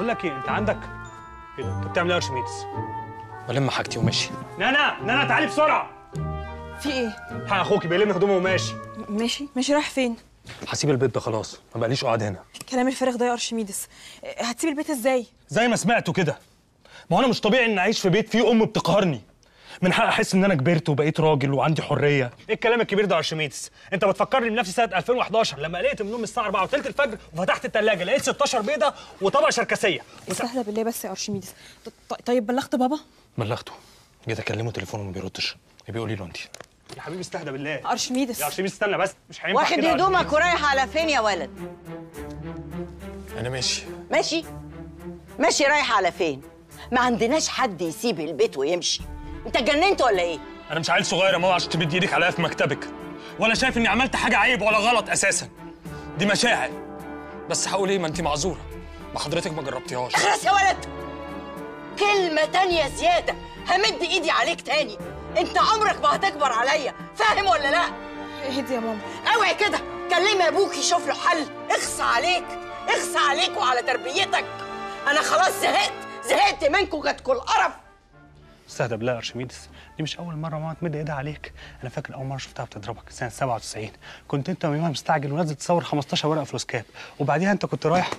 لك ايه، انت عندك ايه ده؟ انت بتعمل ايه يا ارشميدس؟ بلم حاجتي وماشي. نانا تعالي بسرعه. في ايه؟ اخوكي بيلم هدومه وماشي. ماشي رايح فين؟ هسيب البيت ده خلاص، ما بقاليش قاعد هنا. الكلام الفارغ ده يا ارشميدس، هتسيب البيت ازاي؟ زي ما سمعتوا كده. ما هو انا مش طبيعي ان اعيش في بيت فيه ام بتقهرني. من حق احس ان انا كبرت وبقيت راجل وعندي حريه. ايه الكلام الكبير ده يا ارشميدس؟ انت بتفكرني بنفسي سنه 2011 لما قلقت من النوم الساعه 4 وثلث الفجر وفتحت الثلاجه لقيت 16 بيضه وطبق شركسيه. استهدى بالله بس يا ارشميدس. طيب بلغت بابا؟ بلغته. جيت اكلمه تليفونه ما بيردش. بيقول لي له انت. يا حبيبي استهدى بالله. ارشميدس يا ارشميدس استنى بس، مش هينفع واخد كده. هدومك ورايح على فين يا ولد؟ انا ماشي. ماشي رايح على فين؟ ما عندناش حد يسيب البيت ويمشي. انت اتجننت ولا ايه؟ انا مش عيل صغير يا ماما عشان تمد ايدك عليا في مكتبك، ولا شايف اني عملت حاجه عيب ولا غلط اساسا. دي مشاعر. بس هقول ايه، ما انت معذوره، ما حضرتك ما جربتيهاش. اخرس يا ولد. كلمة تانية زيادة همد ايدي عليك تاني. انت عمرك ما هتكبر عليا، فاهم ولا لا؟ اهدي يا ماما. اوعي كده، كلمي ابوك يشوف له حل. اخصى عليك وعلى تربيتك. انا خلاص زهقت منكم، جاتكوا القرف. استهدى بالله يا ارشميدس، دي مش اول مره ماما تمد ايدها عليك. انا فاكر اول مره شفتها بتضربك سنه 97. كنت انت يومها مستعجل ونازل تصور 15 ورقه فلوسكاب، وبعديها انت كنت رايح.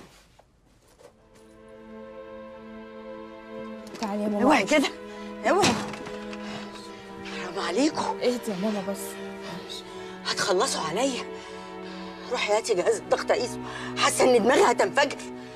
تعالي يا ماما. اوعي كده، اوعي. حرام عليكم. اهدي يا ماما بس. هتخلصوا عليا. روحي هاتي جهاز الضغط قيسه، حاسه ان دماغي هتنفجر.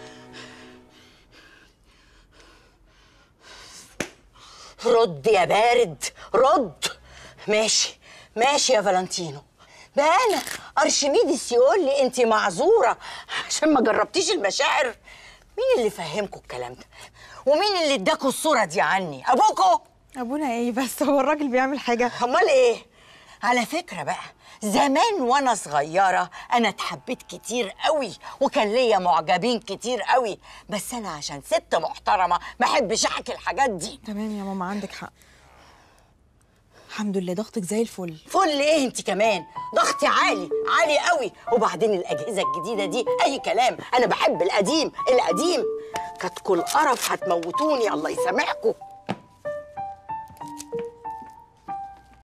رد يا بارد، رد. ماشي يا فالنتينو. بقى انا ارشميدس يقول لي انت معذوره عشان ما جربتيش المشاعر؟ مين اللي فهمكوا الكلام ده؟ ومين اللي اداكوا الصوره دي عني؟ ابوكوا؟ ابونا ايه بس، هو الراجل بيعمل حاجه؟ امال ايه؟ على فكره بقى، زمان وانا صغيره انا اتحبيت كتير قوي وكان ليا معجبين كتير قوي، بس انا عشان ست محترمه ما احبش احكي الحاجات دي. تمام يا ماما، عندك حق. الحمد لله ضغطك زي الفل. فل ايه انت كمان؟ ضغطي عالي قوي. وبعدين الاجهزه الجديده دي اي كلام، انا بحب القديم. كاتكوا القرف هتموتوني، الله يسامحكم.